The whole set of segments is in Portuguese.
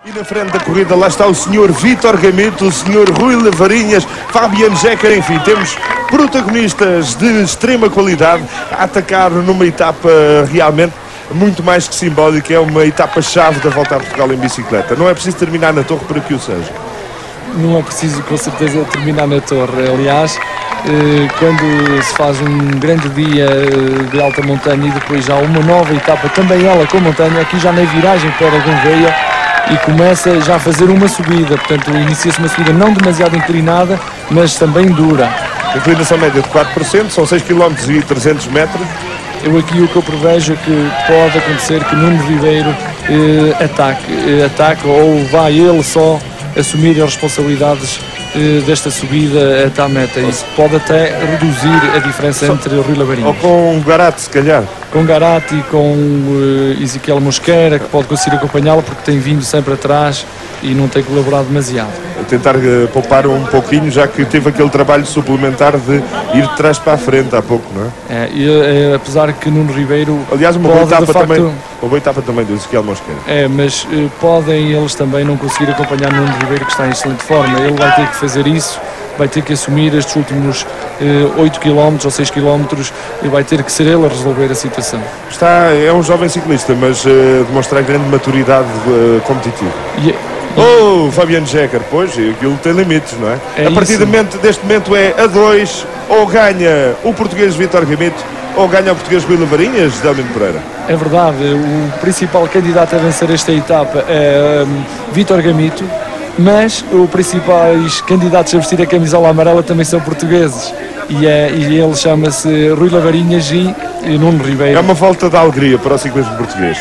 E na frente da corrida lá está o Sr. Vítor Gamito, o Sr. Rui Lavarinhas, Fabian Jecker, enfim, temos protagonistas de extrema qualidade a atacar numa etapa realmente muito mais que simbólica, é uma etapa-chave da Volta a Portugal em bicicleta. Não é preciso terminar na Torre para que o seja. Não é preciso, com certeza, terminar na Torre. Aliás, quando se faz um grande dia de alta montanha e depois já uma nova etapa, também ela com montanha, aqui já na viragem para Gouveia, e começa já a fazer uma subida, portanto inicia-se uma subida não demasiado inclinada, mas também dura. Inclinação média de 4%, são 6 km e 300 metros. Eu aqui o que eu prevejo é que pode acontecer que Nuno Ribeiro ataque ou vai ele só assumir as responsabilidades desta subida até à meta. Isso pode até reduzir a diferença entre o Rui Lavarinhas. Ou com Garat, se calhar. Com Garat e com Ezequiel Mosquera, que pode conseguir acompanhá-lo porque tem vindo sempre atrás e não tem colaborado demasiado. Tentar poupar um pouquinho, já que teve aquele trabalho suplementar de ir de trás para a frente há pouco, não é? Apesar que Nuno Ribeiro... Aliás, uma boa etapa também do Ezequiel Mosquera. Mas podem eles também não conseguir acompanhar Nuno Ribeiro, que está em excelente forma. Ele vai ter que fazer isso, vai ter que assumir estes últimos 8 km ou 6 km e vai ter que ser ele a resolver a situação. É um jovem ciclista, mas demonstra grande maturidade competitiva. Fabian Jecker, pois, aquilo tem limites, não é? A partir deste momento é a 2, ou ganha o português Vítor Gamito, ou ganha o português Rui Lavarinhas, Delmino Pereira. É verdade, o principal candidato a vencer esta etapa é Vítor Gamito, mas os principais candidatos a vestir a camisola amarela também são portugueses. E ele chama-se Rui Lavarinhas e Nuno Ribeiro. É uma volta de alegria para o ciclismo português.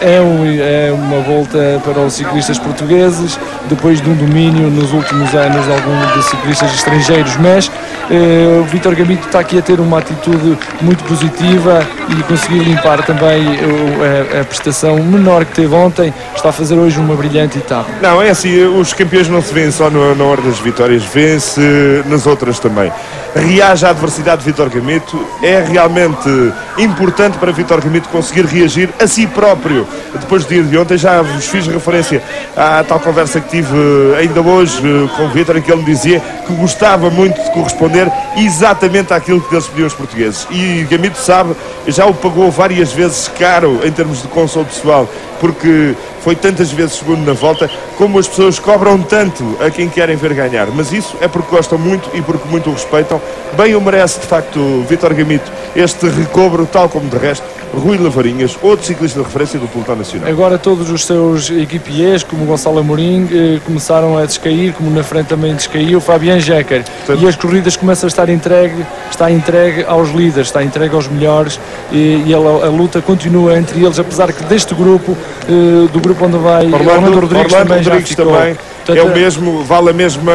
É uma volta para os ciclistas portugueses, depois de um domínio nos últimos anos de alguns de ciclistas estrangeiros, mas o Vítor Gamito está aqui a ter uma atitude muito positiva e conseguir limpar também a prestação menor que teve ontem. Está a fazer hoje uma brilhante etapa. Não, é assim, os campeões não se vêem só na hora das vitórias, vêem-se nas outras também. Reage à adversidade de Vítor Gamito, é realmente importante para Vítor Gamito conseguir reagir a si próprio. Depois do dia de ontem já vos fiz referência à tal conversa que tive ainda hoje com o Vítor, em que ele me dizia que gostava muito de corresponder exatamente àquilo que eles pediam os portugueses. E Gamito sabe, já o pagou várias vezes caro em termos de consolo pessoal, porque foi tantas vezes segundo na volta, como as pessoas cobram tanto a quem querem ver ganhar. Mas isso é porque gostam muito e porque muito o respeitam. Bem o merece, de facto, Vítor Gamito, este recobro, tal como de resto Rui Lavarinhas, outro ciclista de referência do pelotão nacional. Agora todos os seus equipiers, como Gonçalo Amorim, começaram a descair, como na frente também descaiu Fabian Jecker. Portanto, e as corridas começam a estar entregue aos líderes, está entregue aos melhores, e a luta continua entre eles, apesar que deste grupo, do grupo onde vai Orlando Rodrigues também. Portanto, é o mesmo, vale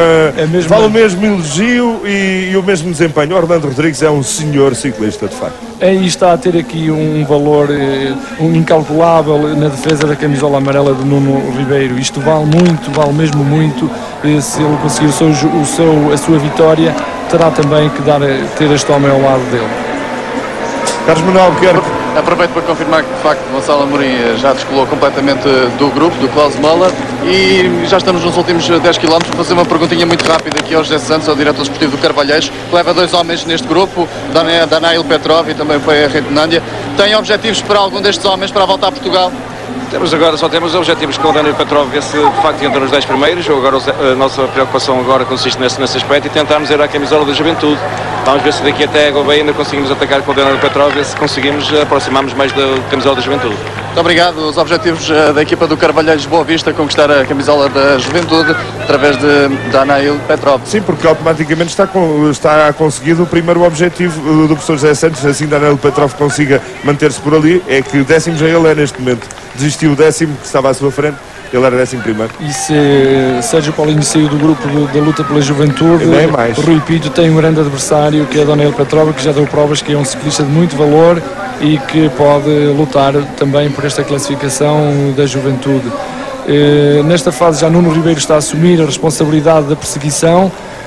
o mesmo elogio e o mesmo desempenho. Orlando Rodrigues é um senhor ciclista, de facto. E está a ter aqui um valor incalculável na defesa da camisola amarela de Nuno Ribeiro. Isto vale mesmo muito. Se ele conseguir a sua vitória, terá também que ter este homem ao lado dele. Carlos Manuel Albuquerque. Aproveito para confirmar que de facto Gonçalo Amorim já descolou completamente do grupo, do Klaus Müller, e já estamos nos últimos 10 km. Vou fazer uma perguntinha muito rápida aqui ao José Santos, ao diretor esportivo do Carvalheiros, que leva 2 homens neste grupo, Danail Petrov e também foi a Reitnândia. Tem objetivos para algum destes homens para a Volta a Portugal? Só temos objetivos com o Daniel Petrov, ver se de facto entra nos 10 primeiros. Agora a nossa preocupação agora consiste nesse aspecto e tentarmos ir à camisola da juventude. Vamos ver se daqui até a Gouveia ainda conseguimos atacar com o Daniel Petrov e se conseguimos aproximarmos mais da camisola da juventude. Muito obrigado. Os objetivos da equipa do Carvalheiros Boa Vista, conquistar a camisola da juventude através de Danail Petrov. Sim, porque automaticamente está conseguido o primeiro objetivo do professor José Santos, assim Danail Petrov consiga manter-se por ali, é que 10º já ele é neste momento. Desistiu o 10º que estava à sua frente, ele era 11º. E se Sérgio Paulinho saiu do grupo da luta pela juventude, Rui Pinto tem um grande adversário, que é Daniel Petrov, que já deu provas que é um ciclista de muito valor e que pode lutar também por esta classificação da juventude. Nesta fase já Nuno Ribeiro está a assumir a responsabilidade da perseguição,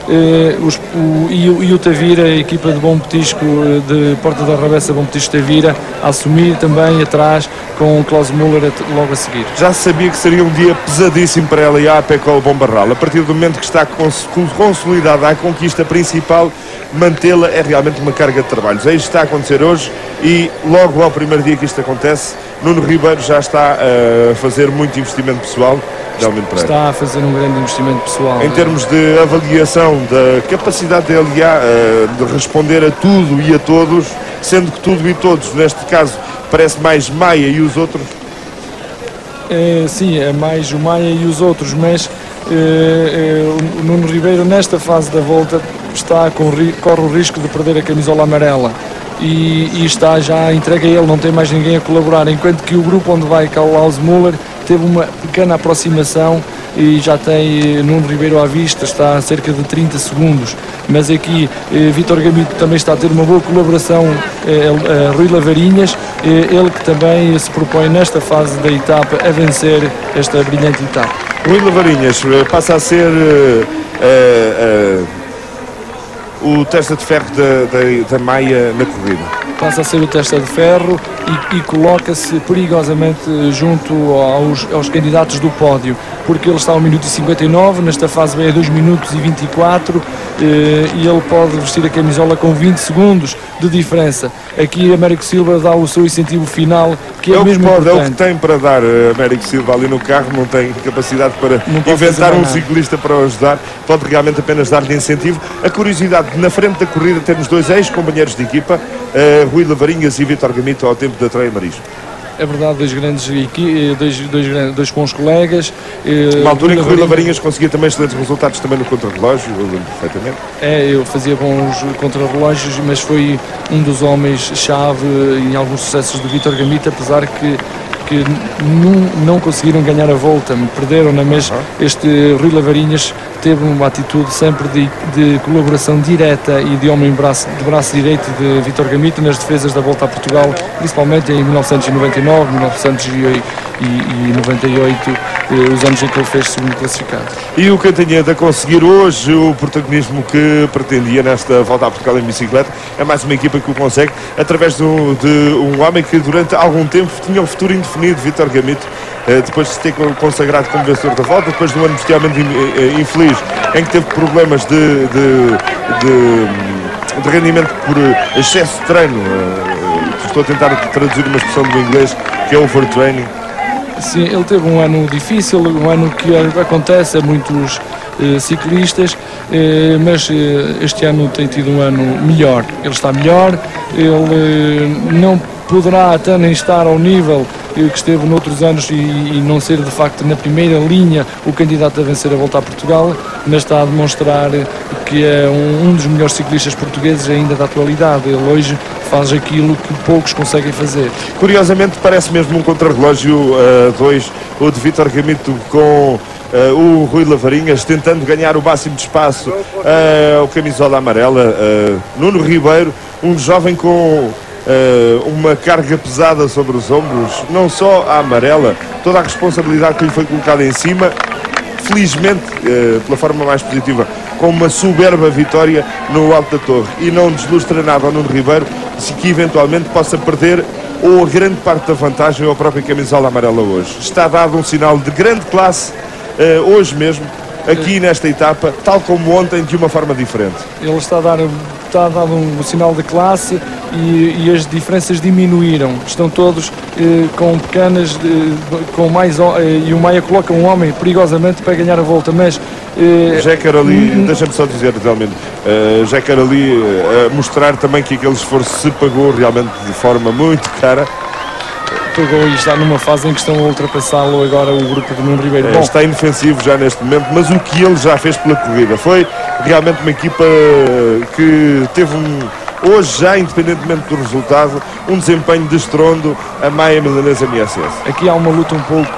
E o Tavira, a equipa de Bom Petisco, de Porta da Rabessa, Bom Petisco Tavira, a assumir também atrás com o Klaus Müller logo a seguir. Já se sabia que seria um dia pesadíssimo para a LA Pecol Bombarral. A partir do momento que está consolidada a conquista principal, mantê-la é realmente uma carga de trabalhos. Aí está a acontecer hoje e logo ao primeiro dia que isto acontece, Nuno Ribeiro já está a fazer muito investimento pessoal. Está a fazer um grande investimento pessoal. Em termos de avaliação da capacidade da LA de responder a tudo e a todos, sendo que tudo e todos, neste caso, parece mais Maia e os outros. Sim, é mais o Maia e os outros, mas o Nuno Ribeiro nesta fase da volta corre o risco de perder a camisola amarela e está já entregue a ele, não tem mais ninguém a colaborar, enquanto que o grupo onde vai Klaus Müller teve uma pequena aproximação e já tem Nuno Ribeiro à vista, está a cerca de 30 segundos, mas aqui Vítor Gamito também está a ter uma boa colaboração, Rui Lavarinhas, ele que também se propõe nesta fase da etapa a vencer esta brilhante etapa. Rui Lavarinhas passa a ser o testa de ferro da Maia na corrida. Passa a ser o testa de ferro e coloca-se perigosamente junto aos candidatos do pódio, porque ele está a 1 minuto e 59, nesta fase vem a 2 minutos e 24 e ele pode vestir a camisola com 20 segundos de diferença. Aqui Américo Silva dá o seu incentivo final, que é mesmo importante. É o que tem para dar Américo Silva ali no carro, não tem capacidade para inventar um ciclista para o ajudar, pode realmente apenas dar-lhe incentivo. A curiosidade, na frente da corrida temos dois ex-companheiros de equipa, Rui Lavarinhas e Vítor Gamito ao tempo da Treia Marisco. É verdade, dois bons colegas. Uma altura em que Rui Lavarinhas conseguia também excelentes resultados também no contrarrelógio, eu lembro perfeitamente. Eu fazia bons contrarrelógios, mas foi um dos homens-chave em alguns sucessos do Vítor Gamito, apesar que não conseguiram ganhar a volta, perderam-na, mas este Rui Lavarinhas teve uma atitude sempre de colaboração direta e de homem de braço direito de Vítor Gamito nas defesas da Volta a Portugal, principalmente em 1999, 1998, os anos em que ele fez segundo classificado. E o Cantanhede a conseguir hoje o protagonismo que pretendia nesta Volta a Portugal em bicicleta, é mais uma equipa que o consegue através de um homem que durante algum tempo tinha um futuro indefinido, Vítor Gamito, depois de se ter consagrado como vencedor da volta, depois de um ano bestialmente infeliz em que teve problemas de rendimento por excesso de treino. Estou a tentar traduzir uma expressão do inglês que é overtraining. Sim, ele teve um ano difícil, um ano que acontece a muitos ciclistas, mas este ano tem tido um ano melhor. Ele está melhor, ele não poderá até nem estar ao nível que esteve noutros anos e não ser de facto na primeira linha o candidato a vencer a Volta a Portugal, mas está a demonstrar que é um dos melhores ciclistas portugueses ainda da atualidade. Ele hoje faz aquilo que poucos conseguem fazer. Curiosamente parece mesmo um contrarrelógio 2, o de Vítor Gamito com o Rui Lavarinhas tentando ganhar o máximo de espaço, o camisola amarela, Nuno Ribeiro, um jovem com uma carga pesada sobre os ombros, não só a amarela, toda a responsabilidade que lhe foi colocada em cima, felizmente, pela forma mais positiva, com uma soberba vitória no Alto da Torre, e não deslustra nada ao Nuno Ribeiro, que eventualmente possa perder ou a grande parte da vantagem ou a própria camisola amarela hoje. Está dado um sinal de grande classe hoje mesmo, aqui nesta etapa, tal como ontem, de uma forma diferente. Ele está a dar um sinal de classe e as diferenças diminuíram. Estão todos com pequenas, com mais, e o Maia coloca um homem perigosamente para ganhar a volta, mas já quero ali, deixa-me só dizer, realmente, já quero ali mostrar também que aquele esforço se pagou realmente de forma muito cara. Pegou e está numa fase em que estão a ultrapassá-lo agora o grupo de Nuno Ribeiro. Bom, está inofensivo já neste momento, mas o que ele já fez pela corrida foi realmente uma equipa que teve hoje já, independentemente do resultado, um desempenho de estrondo, a Maia Milanesa MSS. Aqui há uma luta um pouco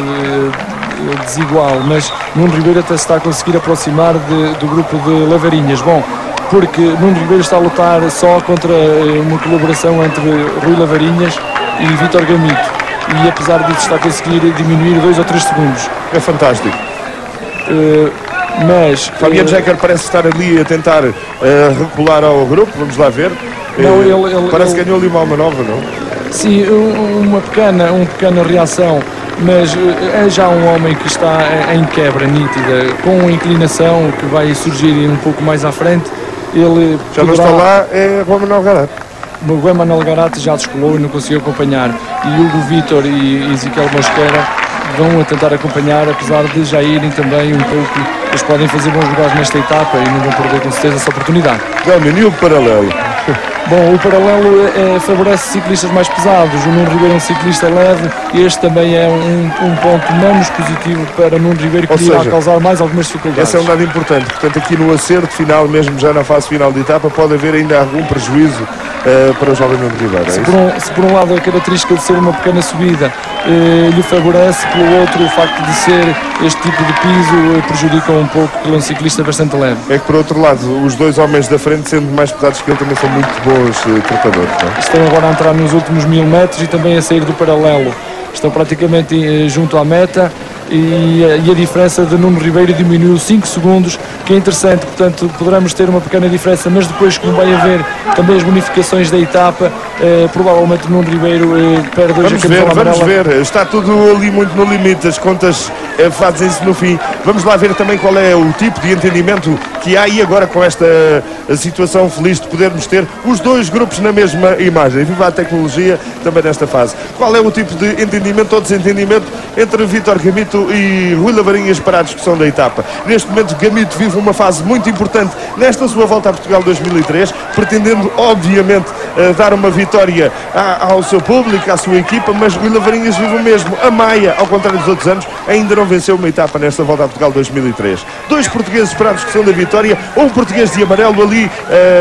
desigual, mas Nuno Ribeiro até se está a conseguir aproximar do grupo de Lavarinhas. Bom, porque Nuno Ribeiro está a lutar só contra uma colaboração entre Rui Lavarinhas e Vítor Gamito, e apesar disso está a conseguir diminuir 2 ou 3 segundos. É fantástico. mas... Fabian Jecker parece estar ali a tentar recular ao grupo, vamos lá ver. Não, parece que ganhou ali uma alma nova, não? Sim, uma pequena reação, mas é já um homem que está em quebra nítida, com inclinação que vai surgir um pouco mais à frente. Ele já não está lá, é Juan Manuel Garat. O Juan Manuel Garat já descolou e não conseguiu acompanhar. E Hugo Vítor e Ezequiel Mosquera vão a tentar acompanhar, apesar de já irem também um pouco. Eles podem fazer bons lugares nesta etapa e não vão perder com certeza essa oportunidade. E o paralelo? Bom, o paralelo favorece ciclistas mais pesados. O Nuno Ribeiro é um ciclista leve e este também é um ponto menos positivo para Nuno Ribeiro, que irá causar mais algumas dificuldades. Esse é um dado importante. Portanto, aqui no acerto final, mesmo já na fase final de etapa, pode haver ainda algum prejuízo para o jovem Nuno Ribeiro. Se por um lado a característica de ser uma pequena subida lhe favorece, pelo outro o facto de ser este tipo de piso prejudica um pouco, porque ele é um ciclista bastante leve. É que por outro lado, os dois homens da frente, sendo mais pesados que ele, também são muito bons tratadores, não é? Estão agora a entrar nos últimos 1000 metros e também a sair do paralelo. Estão praticamente junto à meta e a diferença de Nuno Ribeiro diminuiu 5 segundos, que é interessante. Portanto, poderemos ter uma pequena diferença, mas depois, como vai haver também as bonificações da etapa, provavelmente Nuno Ribeiro perde hoje a camisola amarela. Vamos ver, está tudo ali muito no limite, as contas fazem-se no fim. Vamos lá ver também qual é o tipo de entendimento que há, e agora com esta situação feliz de podermos ter os dois grupos na mesma imagem. Viva a tecnologia também nesta fase. Qual é o tipo de entendimento ou desentendimento entre Vítor Gamito e Rui Lavarinhas para a discussão da etapa? Neste momento Gamito vive uma fase muito importante nesta sua volta a Portugal 2003, pretendendo obviamente dar uma vitória ao seu público, à sua equipa, mas Rui Lavarinhas vive o mesmo. A Maia, ao contrário dos outros anos, ainda não venceu uma etapa nesta volta a Portugal 2003. Dois portugueses para a discussão da vitória, um português de amarelo ali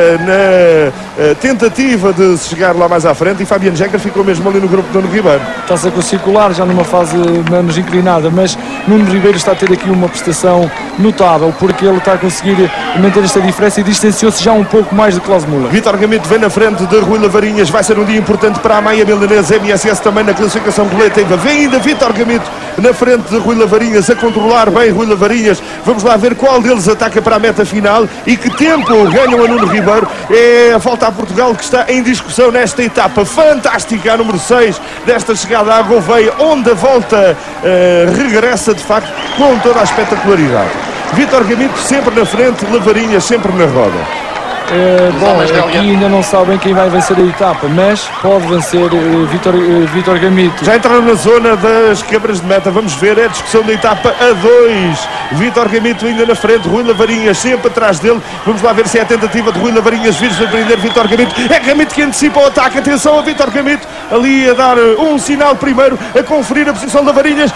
na tentativa de se chegar lá mais à frente, e Fabian Jecker ficou mesmo ali no grupo do Nuno Ribeiro. Está-se a circular já numa fase menos inclinada, mas Nuno Ribeiro está a ter aqui uma prestação notável, porque ele está a conseguir manter esta diferença e distanciou-se já um pouco mais de Klaus Müller. Vítor Gamito vem na frente de Rui Lavarinhas, vai ser um dia importante para a Maia Milanesa, MSS também na classificação coletiva. Vem ainda Vítor Gamito na frente de Rui Lavarinhas, a controlar bem Rui Lavarinhas. Vamos lá ver qual deles ataca para a meta final e que tempo ganham a Nuno Ribeiro. É a volta a Portugal que está em discussão nesta etapa fantástica, a número 6 desta chegada à Gouveia, onde a volta regressa de facto com toda a espetacularidade. Vítor Gamito sempre na frente, Lavarinhas sempre na roda. Bom, aqui ainda não sabem quem vai vencer a etapa, mas pode vencer Vítor Gamito. Já entraram na zona das câmaras de meta, vamos ver, é a discussão da etapa a 2. Vítor Gamito ainda na frente, Rui Lavarinhas sempre atrás dele. Vamos lá ver se é a tentativa de Rui Lavarinhas vir surpreender Vítor Gamito. É Gamito que antecipa o ataque, atenção a Vítor Gamito, ali a dar um sinal primeiro, a conferir a posição de Lavarinhas.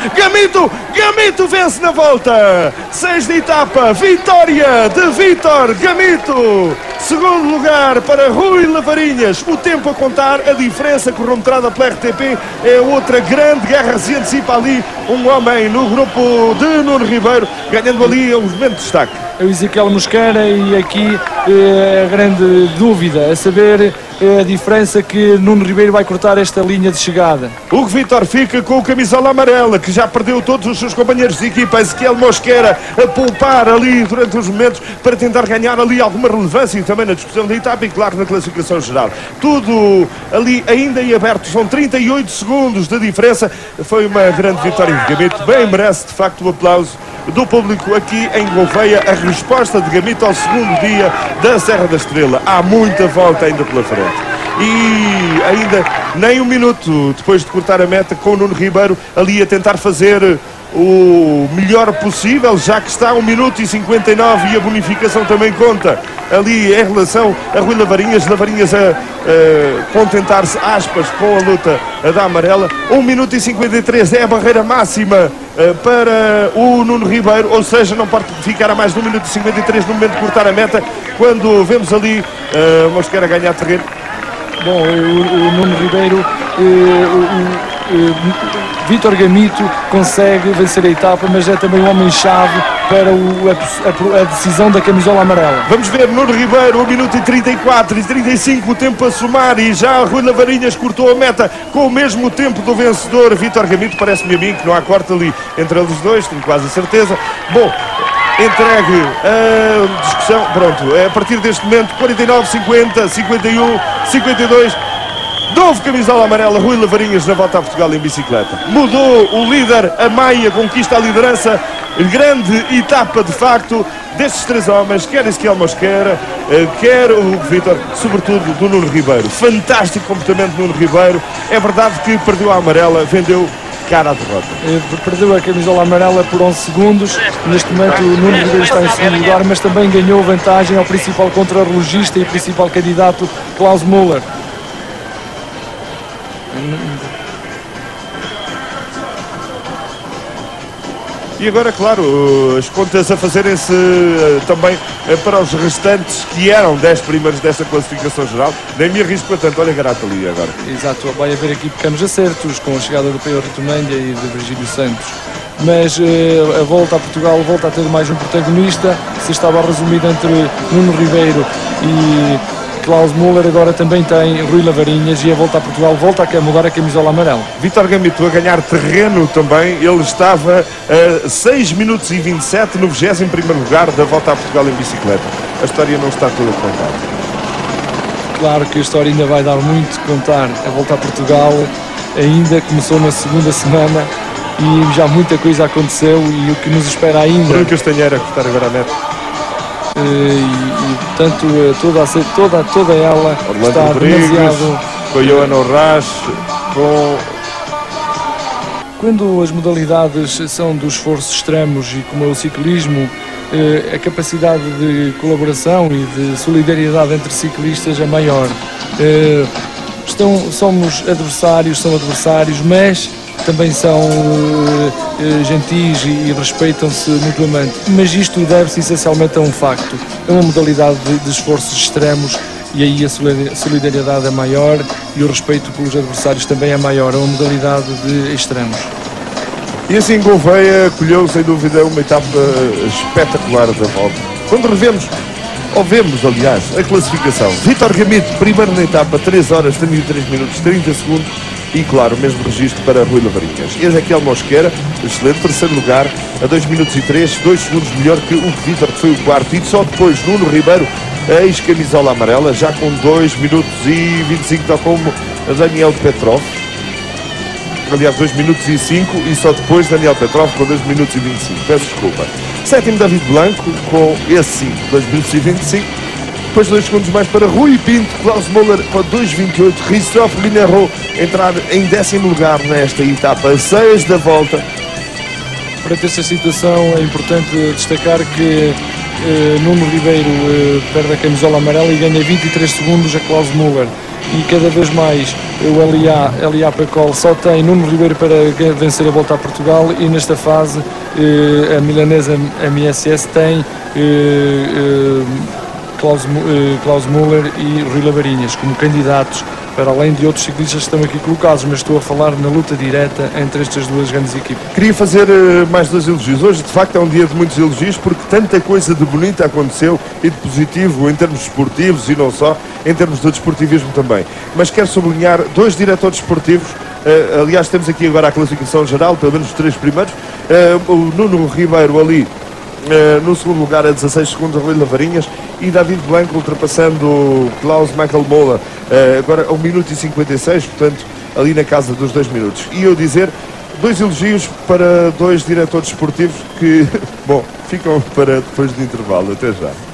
Gamito vence na volta 6 da etapa, vitória de Vítor Gamito. Segundo lugar para Rui Lavarinhas. O tempo a contar, a diferença cronometrada pela RTP é outra grande guerra. Se antecipa ali um homem no grupo de Nuno Ribeiro, ganhando ali um momento de destaque. O Ezequiel Mosquera, e aqui a grande dúvida, a saber a diferença que Nuno Ribeiro vai cortar esta linha de chegada. Hugo Vítor fica com o camisola amarela, que já perdeu todos os seus companheiros de equipa. Ezequiel Mosquera a poupar ali durante os momentos para tentar ganhar ali alguma relevância e também na discussão da etapa e claro na classificação geral. Tudo ali ainda em aberto, são 38 segundos de diferença. Foi uma grande vitória de Gamito, bem merece de facto o aplauso do público aqui em Gouveia. A resposta de Gamito ao segundo dia da Serra da Estrela. Há muita volta ainda pela frente. E ainda nem um minuto depois de cortar a meta, com o Nuno Ribeiro ali a tentar fazer o melhor possível, já que está 1 minuto e 59 e a bonificação também conta ali em relação a Rui Lavarinhas. Lavarinhas a contentar-se, aspas, com a luta da amarela. 1 minuto e 53 é a barreira máxima para o Nuno Ribeiro, ou seja, não pode ficar a mais de 1 minuto e 53 no momento de cortar a meta, quando vemos ali Mosquera ganhar terreno. Bom, o Nuno Ribeiro, Vítor Gamito consegue vencer a etapa, mas é também um homem-chave para a decisão da camisola amarela. Vamos ver, Nuno Ribeiro, 1 minuto e 34 e 35, o tempo a somar, e já Rui Lavarinhas cortou a meta com o mesmo tempo do vencedor Vítor Gamito. Parece-me a mim que não há corte ali entre eles dois, tenho quase a certeza. Bom, entregue a discussão. Pronto, a partir deste momento, 49, 50, 51, 52. Novo camisola amarela, Rui Lavarinhas na volta a Portugal em bicicleta. Mudou o líder, a Maia conquista a liderança. Grande etapa de facto destes três homens, quer Ezequiel Mosquera, quer o Vítor, sobretudo do Nuno Ribeiro. Fantástico comportamento do Nuno Ribeiro. É verdade que perdeu a amarela, vendeu cara à derrota. Perdeu a camisola amarela por 11 segundos. Neste momento o Nuno Ribeiro está em segundo lugar, mas também ganhou vantagem ao principal contrarrelogista e principal candidato, Klaus Müller. E agora, claro, as contas a fazerem-se também para os restantes que eram 10 primeiros desta classificação geral. Nem me arrisco a tanto. Olha, Garato ali agora. Exato, vai haver aqui pequenos acertos com a chegada do Pedro Ritonândia e de Virgílio Santos. Mas a volta a Portugal volta a ter mais um protagonista. Se estava resumido entre Nuno Ribeiro e Klaus Müller, agora também tem Rui Lavarinhas, e a volta a Portugal volta a mudar a camisola amarela. Vítor Gamito a ganhar terreno também. Ele estava a 6 minutos e 27 no 21º lugar da volta a Portugal em bicicleta. A história não está toda contada. Claro que a história ainda vai dar muito que contar. A volta a Portugal ainda começou na segunda semana e já muita coisa aconteceu, e o que nos espera ainda. Rui Castanheira a cortar agora a meta. E portanto toda ela Orlando está Rodrigues, demasiado. com a Joana Orraz, com... Quando as modalidades são dos esforços extremos e como é o ciclismo, a capacidade de colaboração e de solidariedade entre ciclistas é maior. Somos adversários, são adversários, mas também são gentis e respeitam-se mutuamente. Mas isto deve-se essencialmente a um facto. É uma modalidade de esforços extremos, e aí a solidariedade é maior e o respeito pelos adversários também é maior. É uma modalidade de extremos. E assim Gouveia colheu sem dúvida uma etapa espetacular da volta. Quando revemos, ou vemos aliás, a classificação, Vítor Gamito, primeiro na etapa, 3 horas, 33 minutos, 30 segundos. E claro, o mesmo registro para Rui Lavarinhas. Ezequiel Mosquera, excelente, terceiro lugar, a 2 minutos e 3, 2 segundos melhor que o Vítor, que foi o quarto. E só depois Nuno Ribeiro, ex-camisola amarela, já com 2 minutos e 25, tal como Daniel Petrov. Aliás, 2 minutos e 5, e só depois Daniel Petrov com 2 minutos e 25. Peço desculpa. Sétimo, David Blanco, com esse 5, 2 minutos e 25. Depois 2 segundos mais para Rui Pinto, Klaus Müller com 2,28, Christophe Linéro entrar em 10º lugar nesta etapa 6 da volta. Para esta situação é importante destacar que Nuno Ribeiro perde a camisola amarela e ganha 23 segundos a Klaus Müller. E cada vez mais o LA Pacol só tem Nuno Ribeiro para vencer a volta a Portugal, e nesta fase a milanesa MSS tem Klaus Müller e Rui Lavarinhas como candidatos, para além de outros ciclistas que estão aqui colocados, mas estou a falar na luta direta entre estas duas grandes equipas. Queria fazer mais 2 elogios. Hoje, de facto, é um dia de muitos elogios, porque tanta coisa de bonita aconteceu e de positivo em termos esportivos e não só, em termos de desportivismo também. Mas quero sublinhar 2 diretores esportivos. Aliás, temos aqui agora a classificação geral, pelo menos os 3 primeiros. O Nuno Ribeiro ali no segundo lugar a 16 segundos, Rui Lavarinhas, e David Blanco ultrapassando Klaus Michael Müller agora a 1 minuto e 56, portanto ali na casa dos 2 minutos. E eu dizer 2 elogios para 2 diretores esportivos que, bom, ficam para depois do intervalo. Até já.